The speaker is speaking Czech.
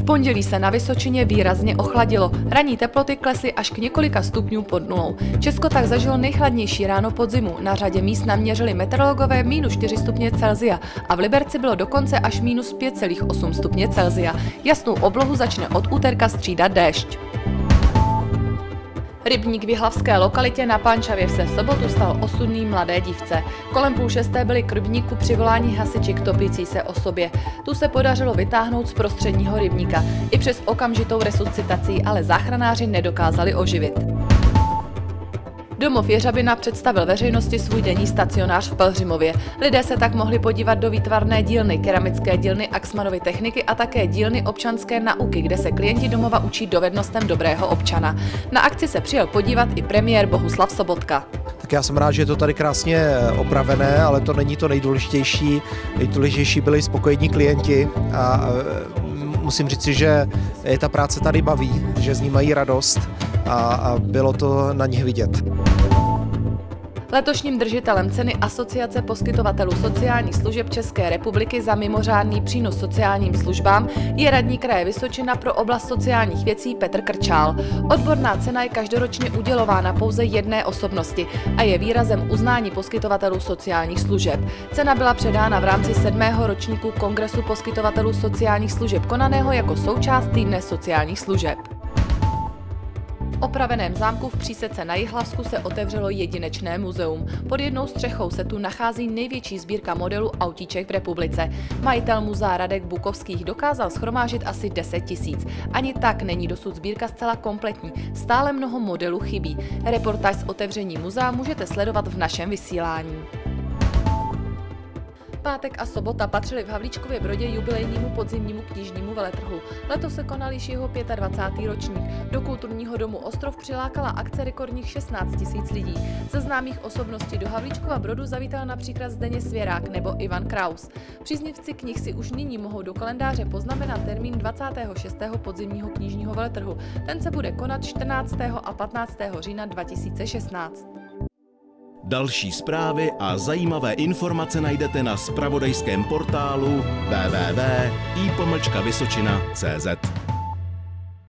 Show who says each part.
Speaker 1: pondělí se na Vysočině výrazně ochladilo. Ranní teploty klesly až k několika stupňů pod nulou. Česko tak zažilo nejchladnější ráno podzimu. Na řadě míst naměřili meteorologové -4 stupně Celsia a v Liberci bylo dokonce až -5,8 stupně Celsia. Jasnou oblohu začne od úterka střídat déšť. Rybník v jihlavské lokalitě na Pančavě se v sobotu stal osudný mladé dívce. Kolem 5:30 byli k rybníku přivoláni hasiči k topící se osobě. Tu se podařilo vytáhnout z prostředního rybníka. I přes okamžitou resuscitaci ale záchranáři nedokázali oživit. Domov Jeřabina představil veřejnosti svůj denní stacionář v Pelhřimově. Lidé se tak mohli podívat do výtvarné dílny, keramické dílny Axmanovy techniky a také dílny občanské nauky, kde se klienti domova učí dovednostem dobrého občana. Na akci se přijel podívat i premiér Bohuslav Sobotka.
Speaker 2: Tak já jsem rád, že je to tady krásně opravené, ale to není to nejdůležitější. Nejdůležitější byli spokojení klienti a musím říci, že ta práce tady baví, že z ní mají radost a bylo to na nich vidět.
Speaker 1: Letošním držitelem ceny Asociace poskytovatelů sociálních služeb České republiky za mimořádný přínos sociálním službám je radní kraje Vysočina pro oblast sociálních věcí Petr Krčál. Odborná cena je každoročně udělována pouze jedné osobnosti a je výrazem uznání poskytovatelů sociálních služeb. Cena byla předána v rámci 7. ročníku Kongresu poskytovatelů sociálních služeb konaného jako součást Týdne sociálních služeb. V opraveném zámku v Přísece na Jihlavsku se otevřelo jedinečné muzeum. Pod jednou střechou se tu nachází největší sbírka modelů autíček v republice. Majitel muzea Radek Bukovských dokázal shromáždit asi 10 000. Ani tak není dosud sbírka zcela kompletní. Stále mnoho modelů chybí. Reportáž z otevření muzea můžete sledovat v našem vysílání. Pátek a sobota patřily v Havlíčkově Brodě jubilejnímu podzimnímu knižnímu veletrhu. Letos se konal již jeho 25. ročník. Do kulturního domu Ostrov přilákala akce rekordních 16 000 lidí. Ze známých osobností do Havlíčkova Brodu zavítal například Zdeněk Svěrák nebo Ivan Kraus. Příznivci knih si už nyní mohou do kalendáře poznamenat termín 26. podzimního knižního veletrhu. Ten se bude konat 14. a 15. října 2016.
Speaker 3: Další zprávy a zajímavé informace najdete na zpravodajském portálu www.ipomlčkavysočina.cz.